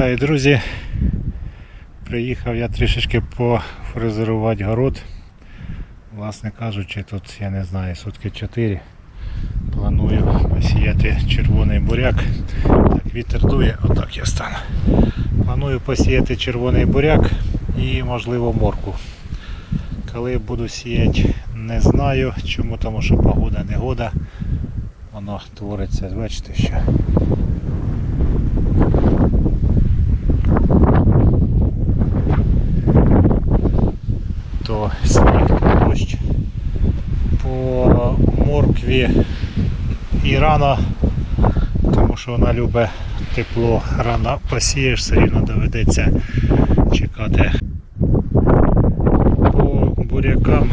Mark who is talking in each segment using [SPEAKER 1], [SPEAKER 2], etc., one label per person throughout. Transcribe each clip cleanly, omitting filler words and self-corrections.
[SPEAKER 1] Вітаю, друзі! Приїхав я трішечки пофрезерувати город. Власне кажучи, тут, я не знаю, сутки 4. Планую посіяти червоний буряк. Так, вітер дує, отак я стану. Планую посіяти червоний буряк і, можливо, моркву. Коли буду сіяти, не знаю. Чому? Тому що погода негода. Воно твориться, бачите, що. То сніг, то дощ. По моркві і рано, тому що вона любить тепло. Рано посієш, все рівно доведеться чекати. По бурякам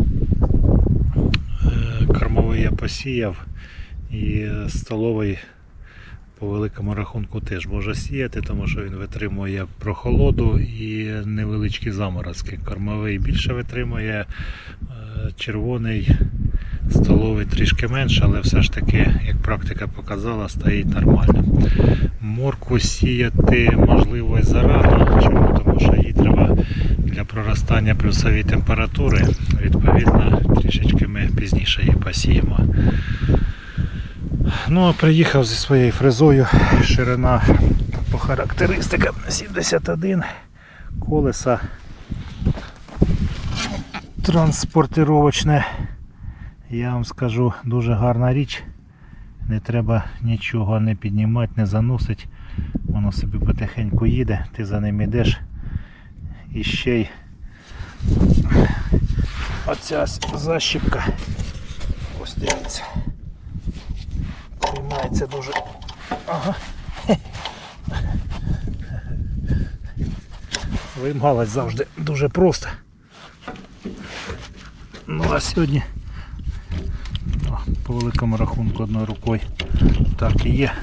[SPEAKER 1] кормовий я посіяв і столовий по великому рахунку теж може сіяти, тому що він витримує прохолоду і невеличкі заморозки. Кормовий більше витримує, червоний, столовий трішки менше, але все ж таки, як практика показала, стоїть нормально. Моркву сіяти можливо і зарано. Чому? Тому що їй треба для проростання плюсові температури. Відповідно, трішечки ми пізніше її посіємо. Ну, а приїхав зі своєю фрезою, ширина по характеристикам 71, колеса транспортировочне, я вам скажу, дуже гарна річ, не треба нічого не піднімати, не заносити, воно собі потихеньку їде, ти за ним йдеш і ще й оця защіпка, ось дивіться. Тримається дуже. Ага. Виймалась завжди дуже просто. Ну а сьогодні по великому рахунку одною рукою так і є.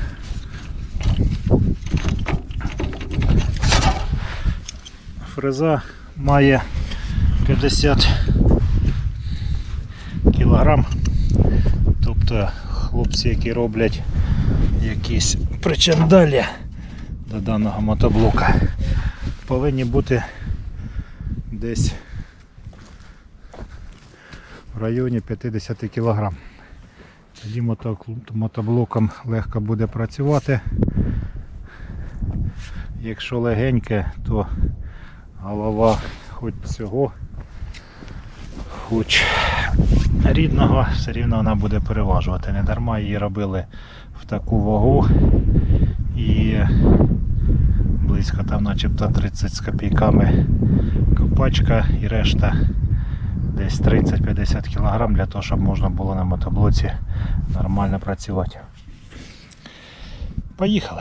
[SPEAKER 1] Фреза має 50 кг. Тобто хлопці, які роблять якісь причандалля до даного мотоблока, повинні бути десь в районі 50 кг. Тоді мотоблоком легко буде працювати. Якщо легеньке, то голова хоч цього, хоч рідного, все рівно вона буде переважувати. Не дарма її робили в таку вагу і близько там начебто 30 з копійками копачка і решта десь 30-50 кг для того, щоб можна було на мотоблоці нормально працювати. Поїхали!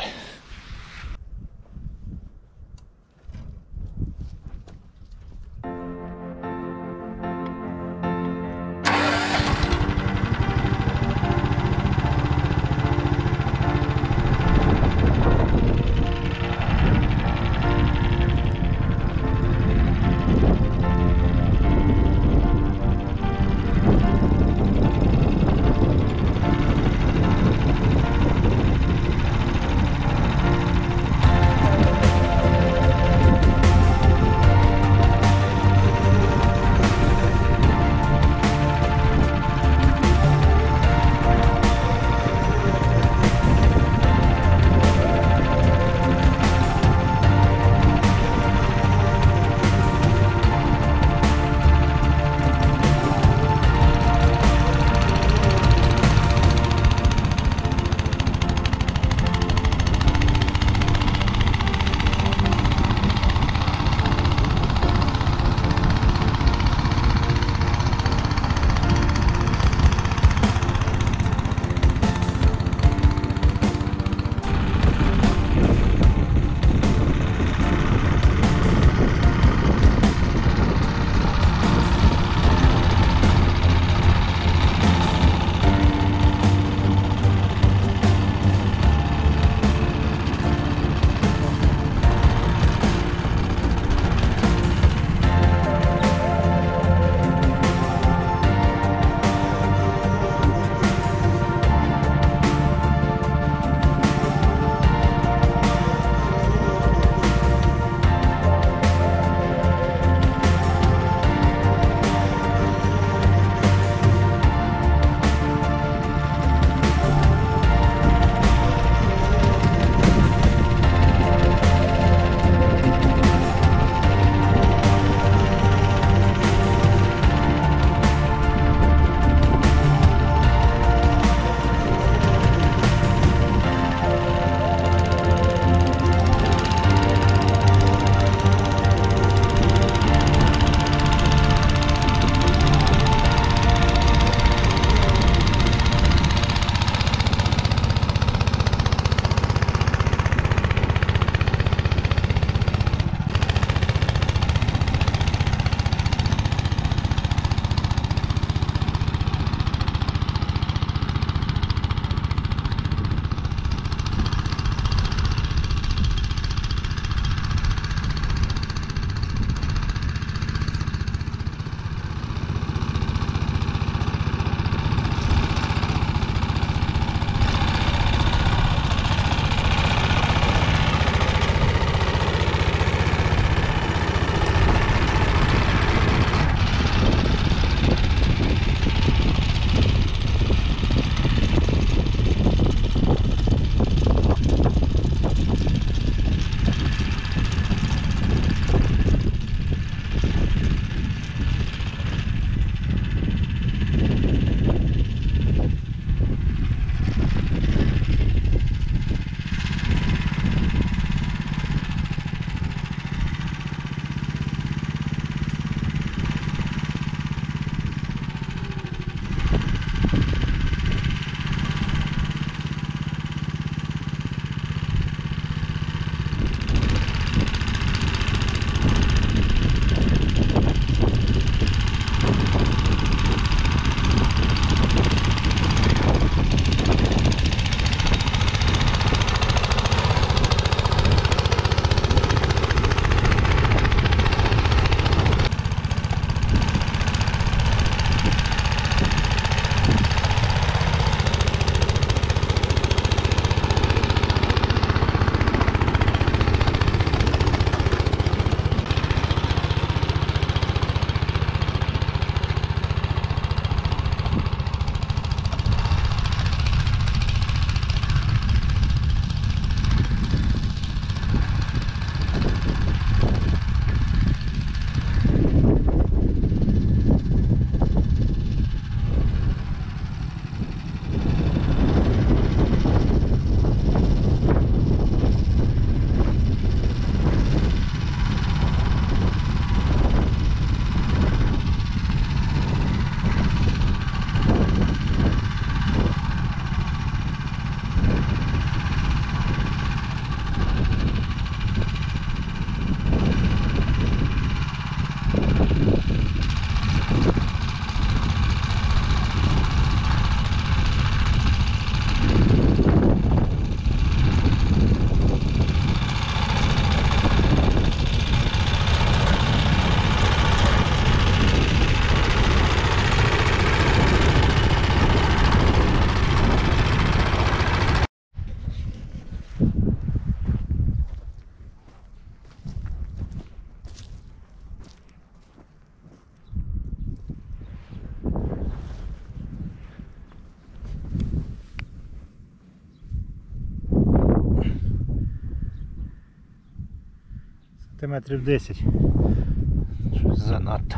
[SPEAKER 1] сантиметрів 10. Щось занадто.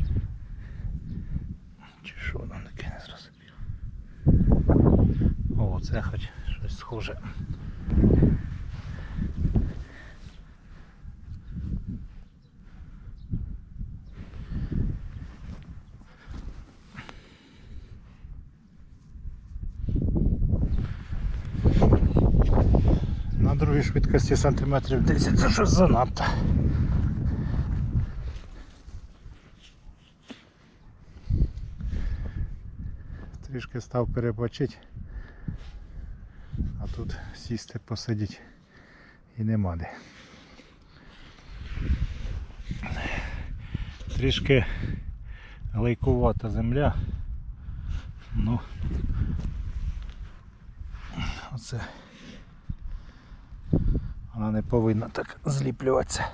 [SPEAKER 1] Чи що воно таке, не зрозуміло. О, це хоч щось схоже. На другій швидкості сантиметрів 10, це щось занадто. Трішки став перепочити, а тут сісти, посидіти і нема де. Трішки глейкувата земля, ну оце вона не повинна так зліплюватися.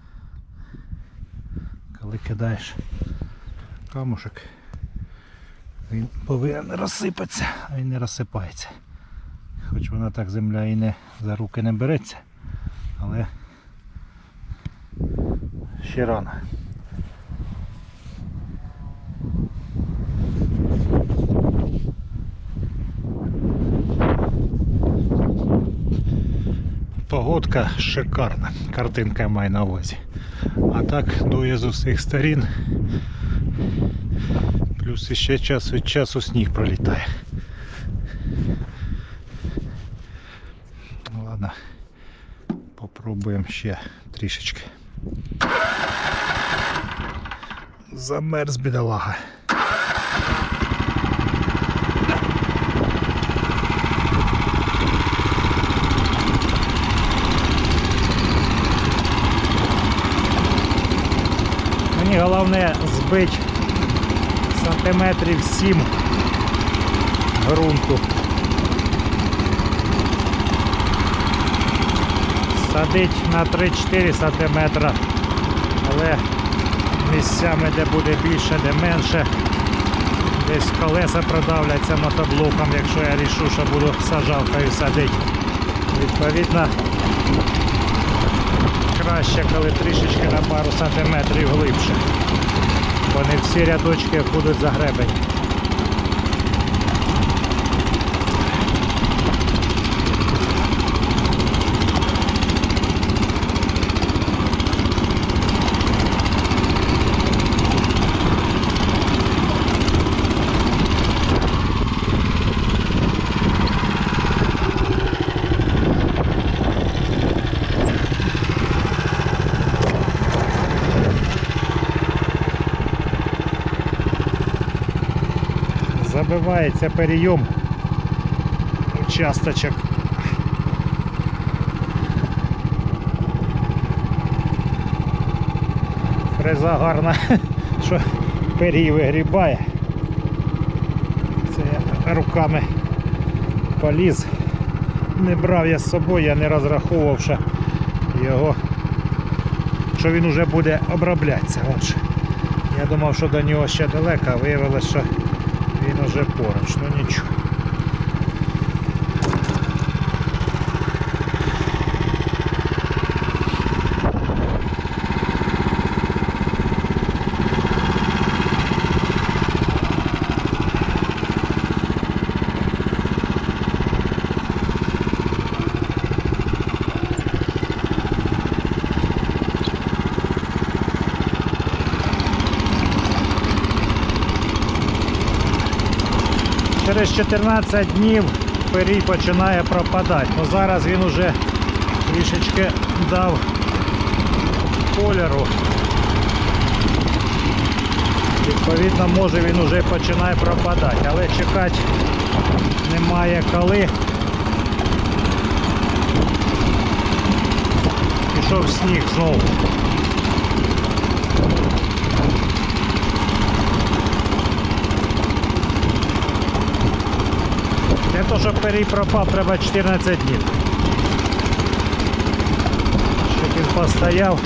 [SPEAKER 1] Коли кидаєш камушок, він повинен розсипатися, а він не розсипається. Хоч вона так земля і не за руки не береться, але ще рано. Погодка шикарна, картинка я маю на увазі. А так дує з усіх сторін. Плюс ще час від часу сніг пролітає. Ладно, попробуємо ще трішечки. Замерз бідолага. Мені головне збити сантиметрів 7 ґрунту. Садить на 3-4 сантиметра, але місцями, де буде більше, де менше, десь колеса продавляться мотоблоком, якщо я рішу, що буду саджалкою садити. Відповідно, краще, коли трішечки на пару сантиметрів глибше, бо не всі рядочки будуть загребені. Забивається перейом участочок. Фреза гарна, що перій вигрібає. Це я руками поліз. Не брав я з собою, я не розраховував, що він вже буде оброблятися. Я думав, що до нього ще далеко, а виявилося, що він уже поруч, ну нічого. Через 14 днів перій починає пропадати. Ну, зараз він уже трішечки дав кольору. Відповідно, може він уже починає пропадати, але чекати немає коли. Пішов сніг знову. Для того, щоб перій пропав, треба 14 днів. Щоб він постояв,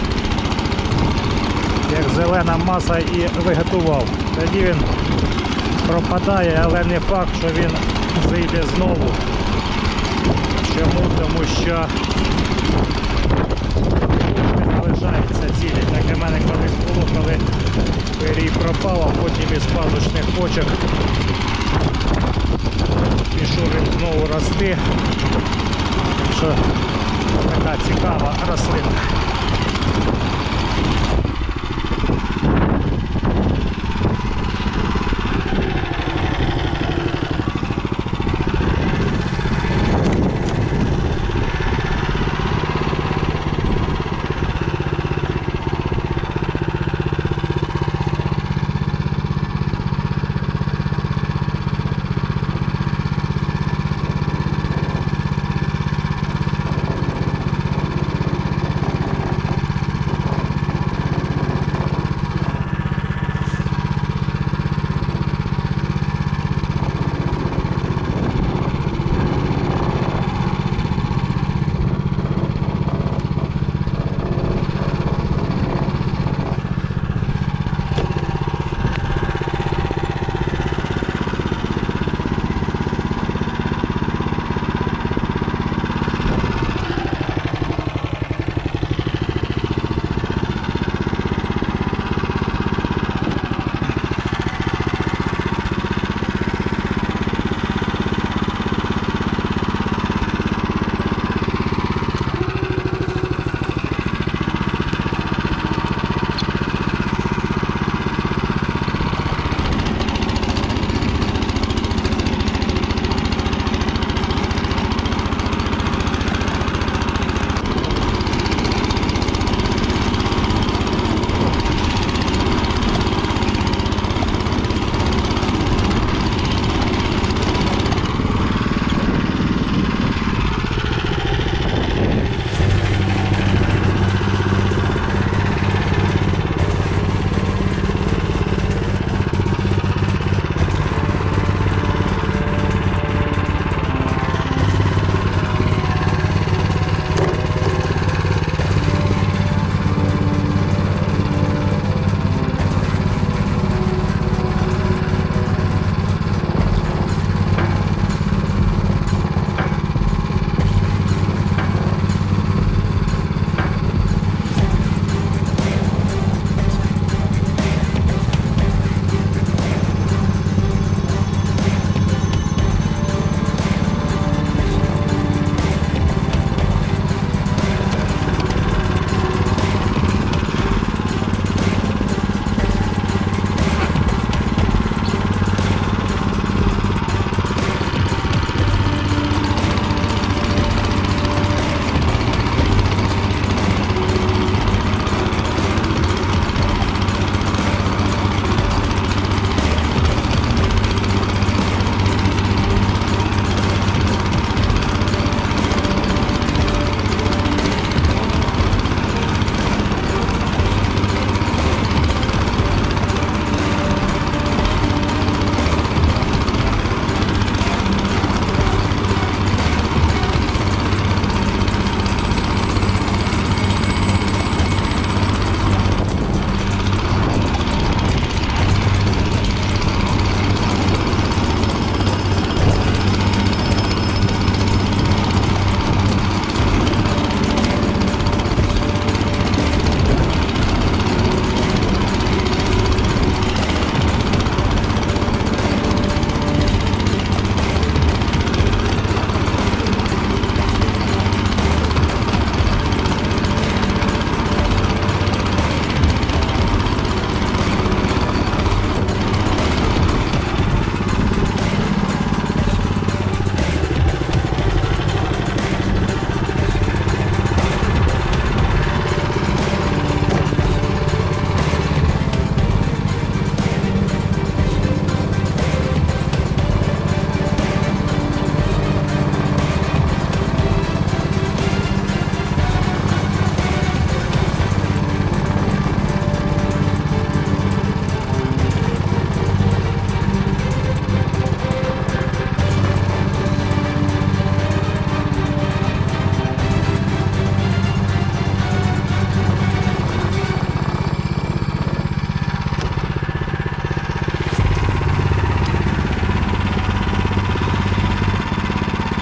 [SPEAKER 1] як зелена маса, і виготував. Тоді він пропадає, але не факт, що він зайде знову. Чому? Тому що наближаються цілі. Таке в мене колись було, коли перій пропав, а потім із пазучних почок пішов він знову рости. Так що така цікава рослина.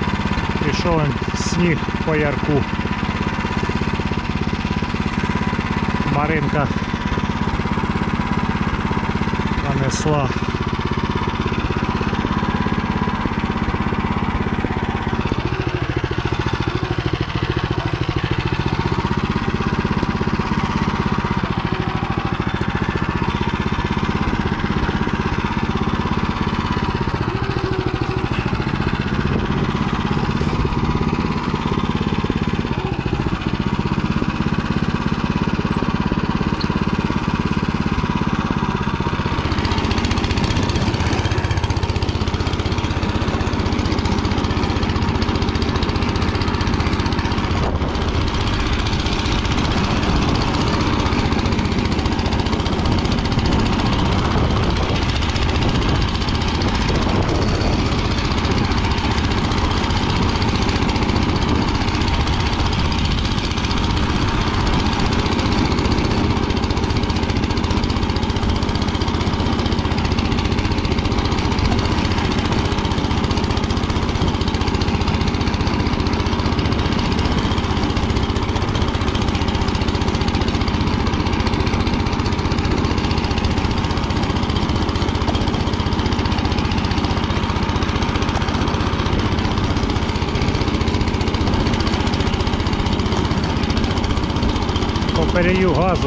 [SPEAKER 2] Пішов сніг по ярку.
[SPEAKER 1] Маринка нанесла. Перею газу.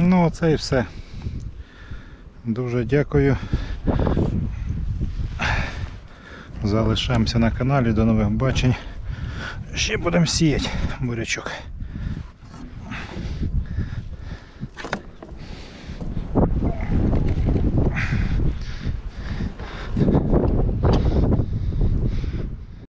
[SPEAKER 1] Ну, це і все. Дуже дякую. Залишаємося на каналі. До нових бачень. Ще будемо сіяти бурячок.